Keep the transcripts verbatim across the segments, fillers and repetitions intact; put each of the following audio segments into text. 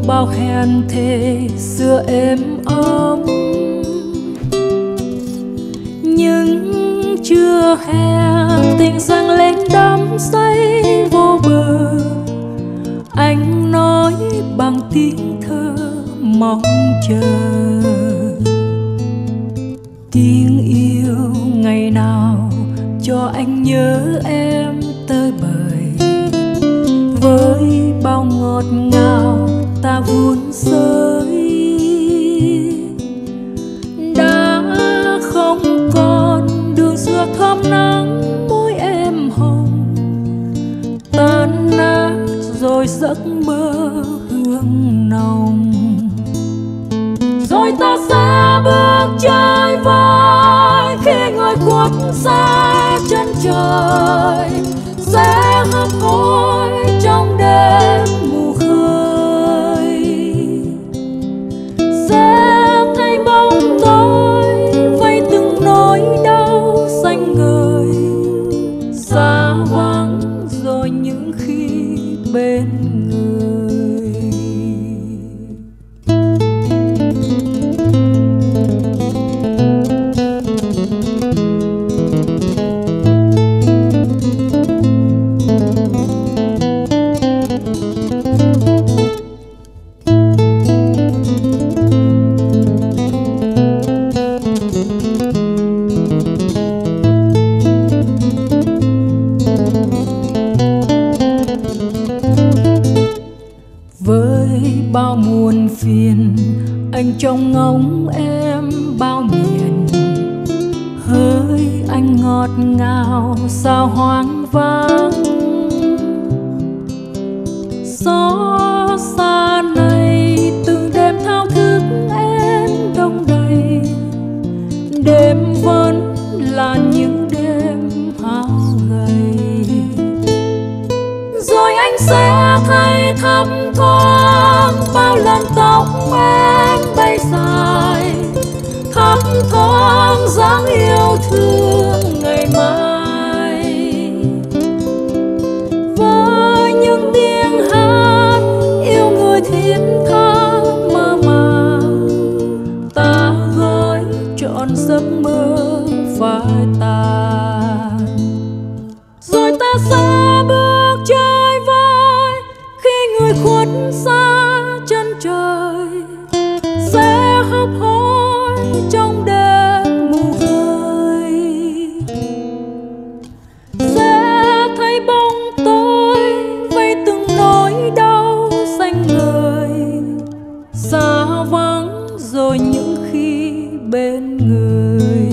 bao hẹn thề xưa êm ấm, nhưng chưa hè tình dâng lên đắm say vô bờ. Anh nói bằng tiếng thơ mong chờ, tiếng yêu ngày nào cho anh nhớ em tơi bời. Với bao ngọt ngào ta vun sới, đã không còn đường xưa thơm nắng môi em hồng, tan nát rồi giấc mơ hương nồng. Rồi ta sẽ bước chơi vai khi người khuất xa chân trời, sẽ hấp hối trong đêm mù khơi, sẽ thấy bóng tối vây từng nỗi đau xanh ngời, xa vắng rồi những khi bên người. Bao muôn phiền anh trông ngóng em bao miền, hơi anh ngọt ngào sao hoang vắng. Gió xa này từng đêm thao thức em đông đầy, đêm vẫn là những đêm hao gầy. Rồi anh sẽ thấy thấp thoáng bao lần tóc em bay dài, thấp thoáng dáng yêu thương ngày mai. Với những tiếng hát yêu người thiết tha mơ màng, ta gói trọn giấc mơ phai tàn. Rồi ta sẽ bước chơi vai khi người khuất xa chân trời, sẽ hấp hối trong đêm mù khơi, sẽ thấy bóng tối vây từng nỗi đau xanh ngời, xa vắng rồi những khi bên người.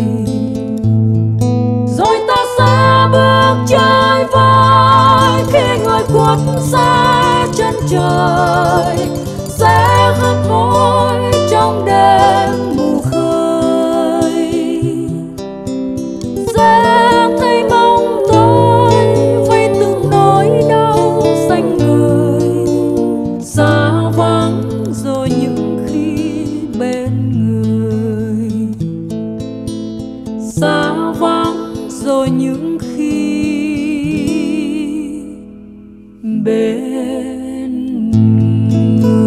Rồi ta sẽ bước chơi vai khi người khuất xa chân trời, sẽ hấp hối trong đêm mù khơi, sẽ thấy bóng tối vây từng nỗi đau xanh ngời, xa vắng rồi những khi bên người, xa vắng rồi những khi bên người.